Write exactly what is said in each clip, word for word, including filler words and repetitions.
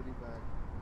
pretty bad.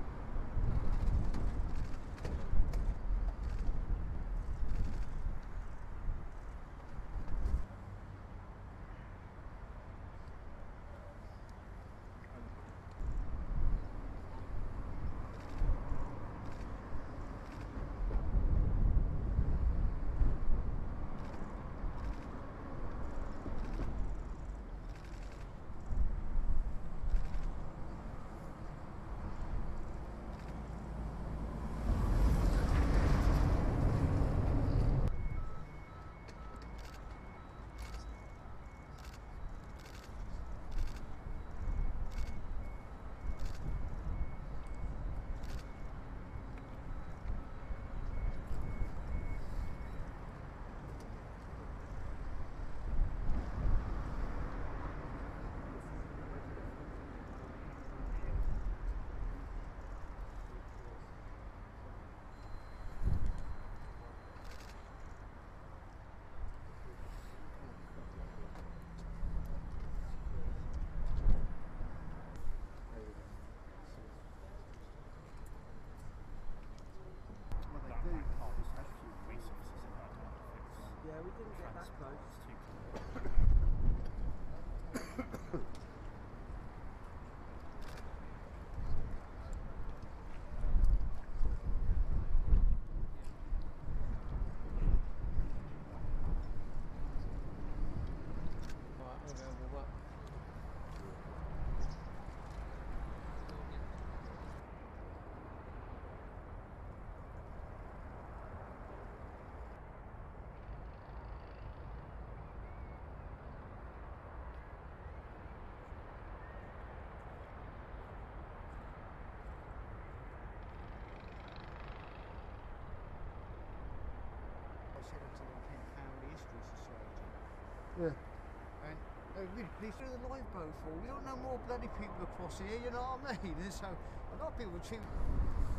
Yeah, we didn't get that close. Right, we'll go with what? To the Kent Family History Society. Yeah. And they're really pleased through the lifeboat for. We don't know more bloody people across here, you know what I mean? And so a lot of people cheap.